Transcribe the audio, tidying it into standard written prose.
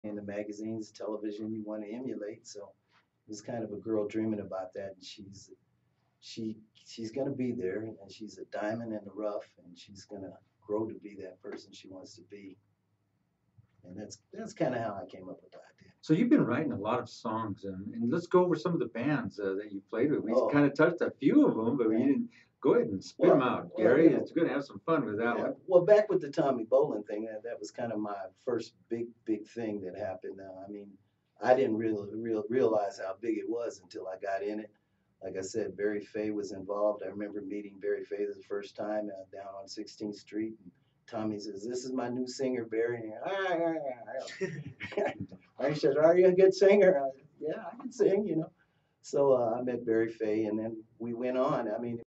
in the magazines, television you want to emulate. So it was kind of a girl dreaming about that, and she's gonna be there, and she's a diamond in the rough, and she's gonna grow to be that person she wants to be. And that's kind of how I came up with the idea. So you've been writing a lot of songs, and let's go over some of the bands that you played with. We Oh, kind of touched a few of them, but we yeah. didn't. Go ahead and spit them out, Gary. You know, It's going to have some fun with that yeah. one. Well, back with the Tommy Bolin thing, that was kind of my first big thing that happened. I mean, I didn't really realize how big it was until I got in it. Like I said, Barry Fay was involved. I remember meeting Barry Fay the first time down on 16th Street. And Tommy says, "This is my new singer, Barry." And I said, "Are you a good singer?" I said, "Yeah, I can sing." So I met Barry Fay, and then we went on. I mean,